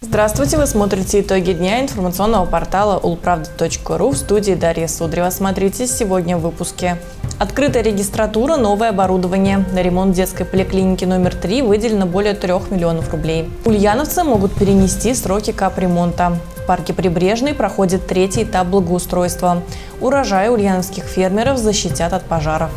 Здравствуйте, вы смотрите итоги дня информационного портала ulpravda.ru, в студии Дарья Судрева. Смотрите сегодня в выпуске. Открытая регистратура, новое оборудование. На ремонт детской поликлиники номер 3 выделено более 3 миллионов рублей. Ульяновцы могут перенести сроки капремонта. В парке Прибрежный проходит третий этап благоустройства. Урожай ульяновских фермеров защитят от пожаров.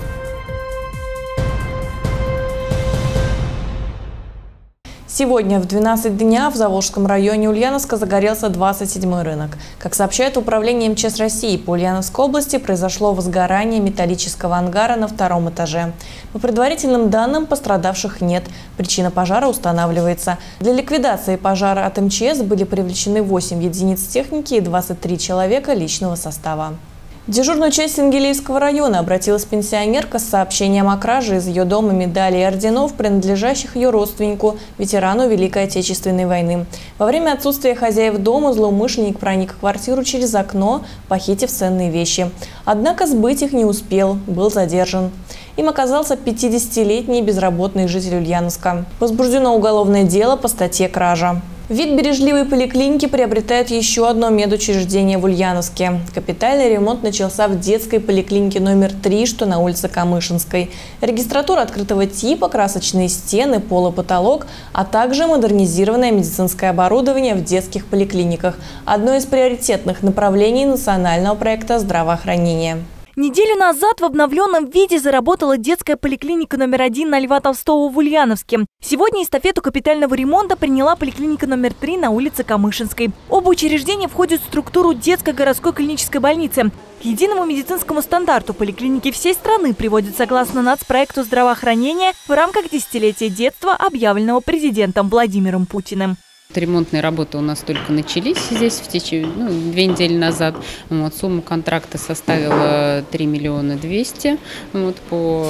Сегодня в 12 дня в Заволжском районе Ульяновска загорелся 27-й рынок. Как сообщает Управление МЧС России, по Ульяновской области произошло возгорание металлического ангара на 2-м этаже. По предварительным данным, пострадавших нет. Причина пожара устанавливается. Для ликвидации пожара от МЧС были привлечены 8 единиц техники и 23 человека личного состава. В дежурную часть Сенгелиевского района обратилась пенсионерка с сообщением о краже из ее дома медалей и орденов, принадлежащих ее родственнику, ветерану Великой Отечественной войны. Во время отсутствия хозяев дома злоумышленник проник в квартиру через окно, похитив ценные вещи. Однако сбыть их не успел, был задержан. Им оказался 50-летний безработный житель Ульяновска. Возбуждено уголовное дело по статье «Кража». Вид бережливой поликлиники приобретает еще одно медучреждение в Ульяновске. Капитальный ремонт начался в детской поликлинике номер 3, что на улице Камышинской. Регистратура открытого типа, красочные стены, пол и потолок, а также модернизированное медицинское оборудование в детских поликлиниках. Одно из приоритетных направлений национального проекта здравоохранения. Неделю назад в обновленном виде заработала детская поликлиника номер 1 на Льва Толстого в Ульяновске. Сегодня эстафету капитального ремонта приняла поликлиника номер 3 на улице Камышинской. Оба учреждения входят в структуру детской городской клинической больницы. К единому медицинскому стандарту поликлиники всей страны приводят согласно нацпроекту здравоохранения в рамках десятилетия детства, объявленного президентом Владимиром Путиным. Ремонтные работы у нас только начались здесь в течение 2 недели назад. Сумма контракта составила 3 миллиона 200 по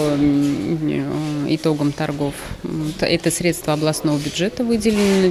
итогам торгов. Это средства областного бюджета выделены на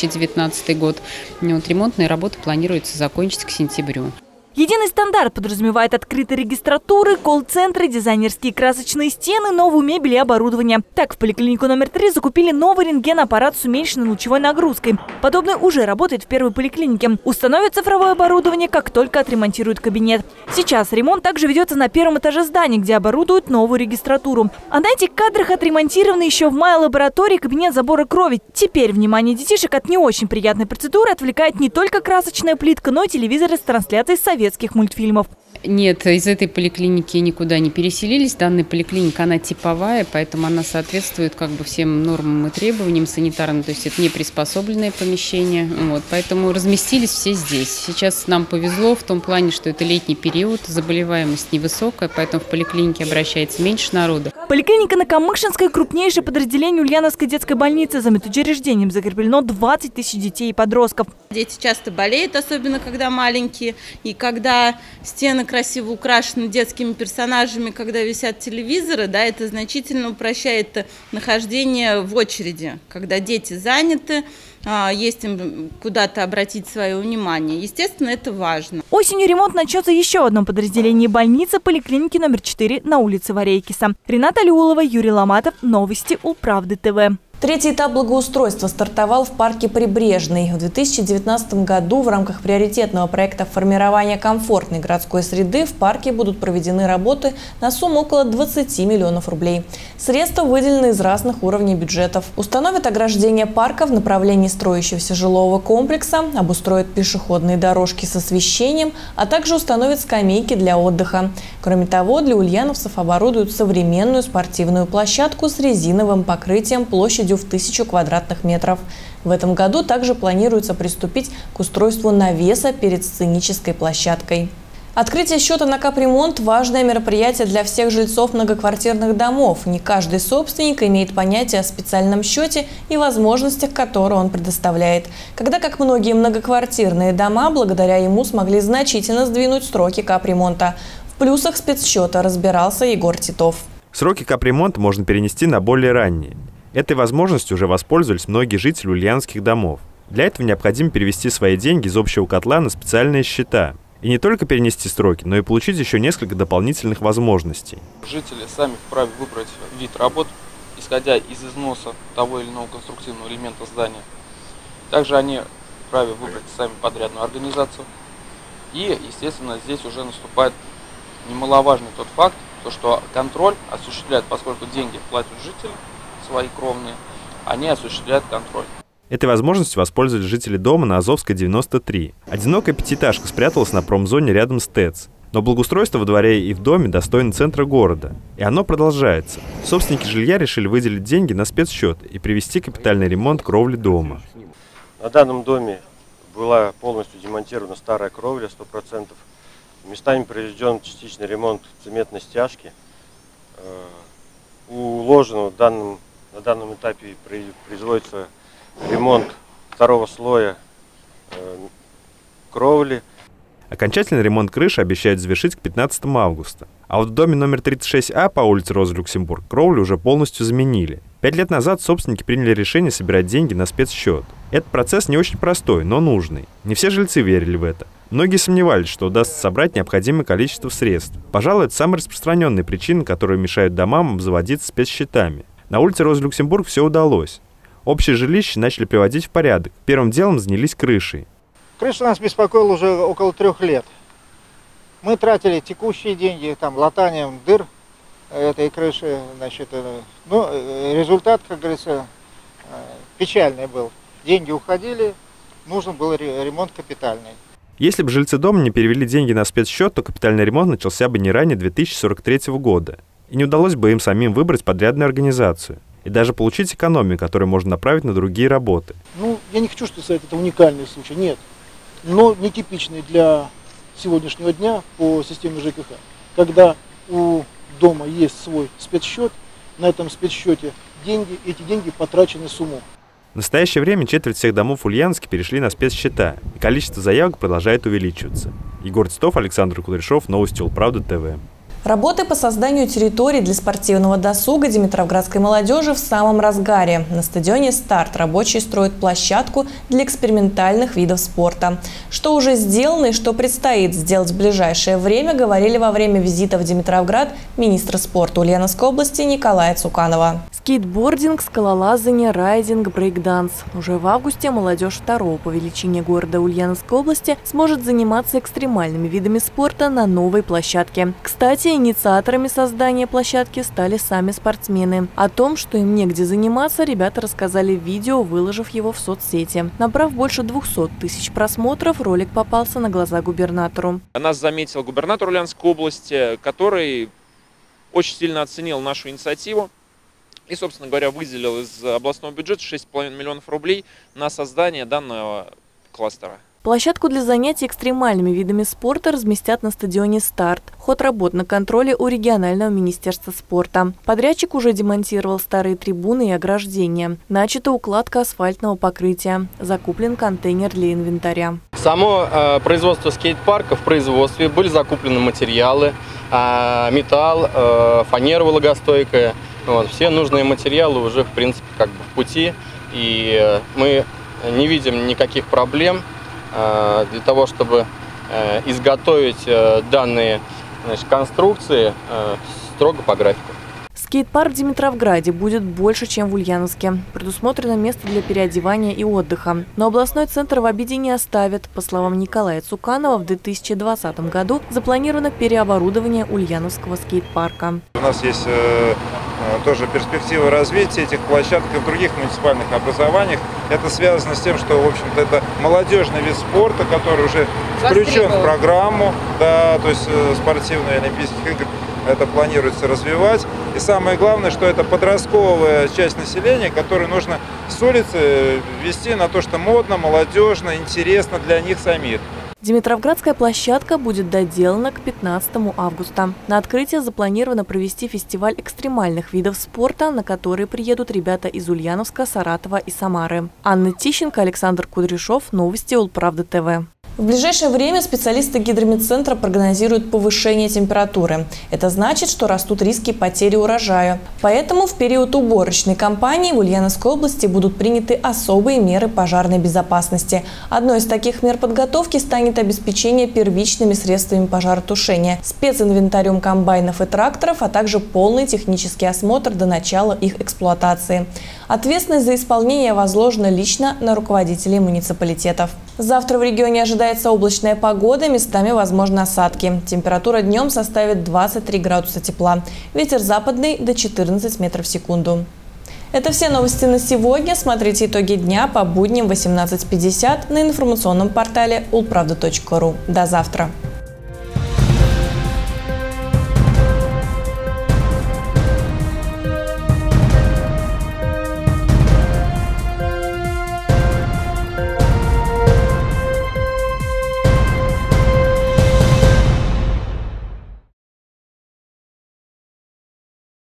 2019 год. Ремонтные работы планируется закончить к сентябрю. Единый стандарт подразумевает открытые регистратуры, колл-центры, дизайнерские красочные стены, новую мебель и оборудование. Так, в поликлинику номер 3 закупили новый рентген-аппарат с уменьшенной лучевой нагрузкой. Подобное уже работает в первой поликлинике. Установят цифровое оборудование, как только отремонтируют кабинет. Сейчас ремонт также ведется на 1-м этаже здания, где оборудуют новую регистратуру. А на этих кадрах отремонтированы еще в мае лаборатории кабинет забора крови. Теперь внимание детишек от не очень приятной процедуры отвлекает не только красочная плитка, но и телевизоры с трансляцией советских мультфильмов. Нет, из этой поликлиники никуда не переселились. Данная поликлиника, она типовая, поэтому она соответствует всем нормам и требованиям санитарным. То есть это не приспособленное помещение. Поэтому разместились все здесь. Сейчас нам повезло в том плане, что это летний период, заболеваемость невысокая, поэтому в поликлинике обращается меньше народа. Поликлиника на Камышинской – крупнейшее подразделение Ульяновской детской больницы. За медучреждением закреплено 20 тысяч детей и подростков. Дети часто болеют, особенно когда маленькие, и когда стены красиво украшены детскими персонажами, когда висят телевизоры, это значительно упрощает нахождение в очереди, когда дети заняты, есть им куда-то обратить свое внимание. Естественно, это важно. Осенью ремонт начнется еще в одном подразделении больницы поликлиники номер 4 на улице Варейкиса. Рената Алиулова, Юрий Ломатов. Новости Улправды ТВ. Третий этап благоустройства стартовал в парке Прибрежный. В 2019 году в рамках приоритетного проекта формирования комфортной городской среды в парке будут проведены работы на сумму около 20 миллионов рублей. Средства выделены из разных уровней бюджетов. Установят ограждение парка в направлении строящегося жилого комплекса, обустроят пешеходные дорожки с освещением, а также установят скамейки для отдыха. Кроме того, для ульяновцев оборудуют современную спортивную площадку с резиновым покрытием площадью в 1000 квадратных метров. В этом году также планируется приступить к устройству навеса перед сценической площадкой. Открытие счета на капремонт – важное мероприятие для всех жильцов многоквартирных домов. Не каждый собственник имеет понятие о специальном счете и возможностях, которые он предоставляет. Когда, как многие многоквартирные дома, благодаря ему смогли значительно сдвинуть сроки капремонта. В плюсах спецсчета разбирался Егор Титов. Сроки капремонта можно перенести на более ранние. Этой возможностью уже воспользовались многие жители ульяновских домов. Для этого необходимо перевести свои деньги из общего котла на специальные счета. И не только перенести сроки, но и получить еще несколько дополнительных возможностей. Жители сами вправе выбрать вид работ, исходя из износа того или иного конструктивного элемента здания. Также они вправе выбрать сами подрядную организацию. И, естественно, здесь уже наступает немаловажный тот факт, что контроль осуществляет, поскольку деньги платят жители свои кровные, они осуществляют контроль. Этой возможностью воспользовались жители дома на Азовской, 93. Одинокая пятиэтажка спряталась на промзоне рядом с ТЭЦ. Но благоустройство во дворе и в доме достойно центра города. И оно продолжается. Собственники жилья решили выделить деньги на спецсчет и привести капитальный ремонт кровли дома. На данном доме была полностью демонтирована старая кровля 100%. Местами проведен частичный ремонт цементной стяжки. На данном этапе производится ремонт второго слоя кровли. Окончательный ремонт крыши обещают завершить к 15 августа. А вот в доме номер 36А по улице Розы Люксембург кровлю уже полностью заменили. 5 лет назад собственники приняли решение собирать деньги на спецсчет. Этот процесс не очень простой, но нужный. Не все жильцы верили в это. Многие сомневались, что удастся собрать необходимое количество средств. Пожалуй, это самая распространенная причина, которая мешает домам обзаводиться спецсчетами. На улице Розы Люксембург все удалось. Общее жилище начали приводить в порядок. Первым делом занялись крышей. Крыша нас беспокоила уже около 3 лет. Мы тратили текущие деньги, латанием дыр этой крыши. Результат, как говорится, печальный был. Деньги уходили, нужен был ремонт капитальный. Если бы жильцы дома не перевели деньги на спецсчет, то капитальный ремонт начался бы не ранее 2043 года. И не удалось бы им самим выбрать подрядную организацию. И даже получить экономию, которую можно направить на другие работы. Я не хочу сказать, это уникальный случай, нет. Но нетипичный для сегодняшнего дня по системе ЖКХ. Когда у дома есть свой спецсчет, на этом спецсчете эти деньги потрачены с умом. В настоящее время четверть всех домов в Ульяновске перешли на спецсчета, и количество заявок продолжает увеличиваться. Егор Титов, Александр Кудряшов, новости Улправда ТВ. Работы по созданию территорий для спортивного досуга димитровградской молодежи в самом разгаре. На стадионе «Старт» рабочие строят площадку для экспериментальных видов спорта. Что уже сделано и что предстоит сделать в ближайшее время, говорили во время визита в Димитровград министра спорта Ульяновской области Николая Цуканова. Скейтбординг, скалолазание, райдинг, брейкданс. Уже в августе молодежь второго по величине города Ульяновской области сможет заниматься экстремальными видами спорта на новой площадке. Кстати, инициаторами создания площадки стали сами спортсмены. О том, что им негде заниматься, ребята рассказали в видео, выложив его в соцсети. Набрав больше 200 тысяч просмотров, ролик попался на глаза губернатору. Нас заметил губернатор Ульяновской области, который очень сильно оценил нашу инициативу и, собственно говоря, выделил из областного бюджета 6,5 миллионов рублей на создание данного кластера. Площадку для занятий экстремальными видами спорта разместят на стадионе «Старт». Ход работ на контроле у регионального министерства спорта. Подрядчик уже демонтировал старые трибуны и ограждения. Начата укладка асфальтного покрытия. Закуплен контейнер для инвентаря. Само производство скейт-парка, в производстве были закуплены материалы, металл, фанера влагостойкая. Все нужные материалы уже, в принципе, в пути. И мы не видим никаких проблем для того, чтобы изготовить данные конструкции строго по графику. Скейт-парк в Димитровграде будет больше, чем в Ульяновске. Предусмотрено место для переодевания и отдыха. Но областной центр в обиде не оставит. По словам Николая Цуканова, в 2020 году запланировано переоборудование Ульяновского скейт-парка. У нас есть тоже перспектива развития этих площадок и в других муниципальных образованиях. Это связано с тем, что, в общем-то, это молодежный вид спорта, который уже включен в программу, то есть спортивных олимпийских игр. Это планируется развивать. И самое главное, что это подростковая часть населения, которую нужно с улицы вести на то, что модно, молодежно, интересно для них самих. Димитровградская площадка будет доделана к 15 августа. На открытие запланировано провести фестиваль экстремальных видов спорта, на который приедут ребята из Ульяновска, Саратова и Самары. Анна Тищенко, Александр Кудряшов, новости Улправда ТВ. В ближайшее время специалисты гидрометцентра прогнозируют повышение температуры. Это значит, что растут риски потери урожая. Поэтому в период уборочной кампании в Ульяновской области будут приняты особые меры пожарной безопасности. Одной из таких мер подготовки станет станет обеспечение первичными средствами пожаротушения, специнвентарем комбайнов и тракторов, а также полный технический осмотр до начала их эксплуатации. Ответственность за исполнение возложена лично на руководителей муниципалитетов. Завтра в регионе ожидается облачная погода, местами возможны осадки. Температура днем составит 23 градуса тепла. Ветер западный до 14 метров в секунду. Это все новости на сегодня. Смотрите итоги дня по будням в 18:50 на информационном портале ulpravda.ru. До завтра.